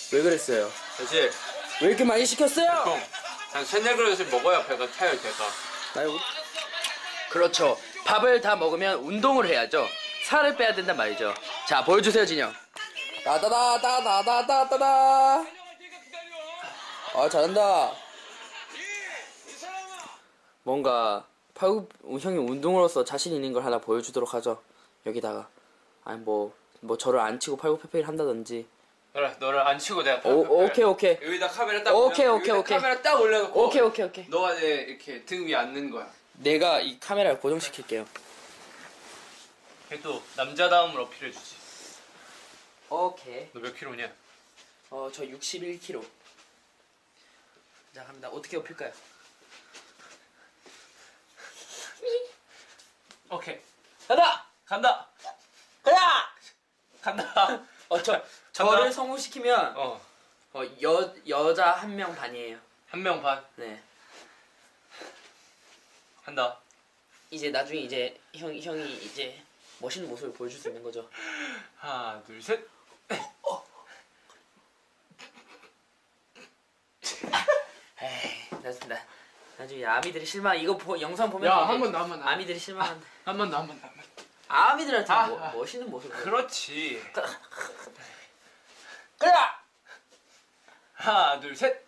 왜 그랬어요? 사실 왜 이렇게 많이 시켰어요? 형, 한 3-4그릇을 먹어야 배가 차요, 제가. 아이고. 그렇죠. 밥을 다 먹으면 운동을 해야죠. 살을 빼야 된단 말이죠. 자, 보여주세요, 진영. 따다다다다다다다. 아, 잘한다. 뭔가 형이 운동으로서 자신 있는 걸 하나 보여주도록 하죠. 여기다가. 아니 뭐 저를 안 치고 팔굽혀펴기를 한다든지. 그래, 너를 안 치고 내가 오케이. 여기다 카메라 딱 오케이. 카메라 딱 올려놓고 오케이. 너가 내 이렇게 등 위에 앉는 거야. 내가 이 카메라를 고정시킬게요. 걔 또 남자다움을 어필해주지. 오케이. 너 몇 킬로냐? 저 61kg. 자, 갑니다. 어떻게 업힐까요? 오케이. 간다! 간다! 간다! 저를 성공시키면 어. 여자 1명 반이에요. 1명 반. 네. 한다. 이제 나중에 이제 형이 이제 멋있는 모습을 보여줄 수 있는 거죠. 하나, 둘, 셋. 에이, 나중에 아미들이 실망. 이거 영상 보면 야, 한 번 더, 한 번 더. 아미들이 실망한다. 한 번 더. 아미들한테 멋있는 모습. 그렇지. 그래. 하나, 둘, 셋.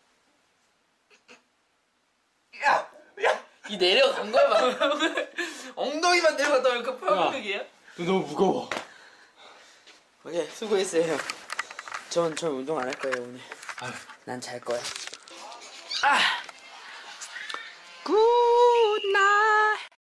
이 내려간 거야 막. 엉덩이만 내려갔다 오니까 팔굽혀펴기야? 너 너무 무거워. 오케이, 수고했어요 형. 전 운동 안 할 거예요 오늘. 난 잘 거야. 굿나잇.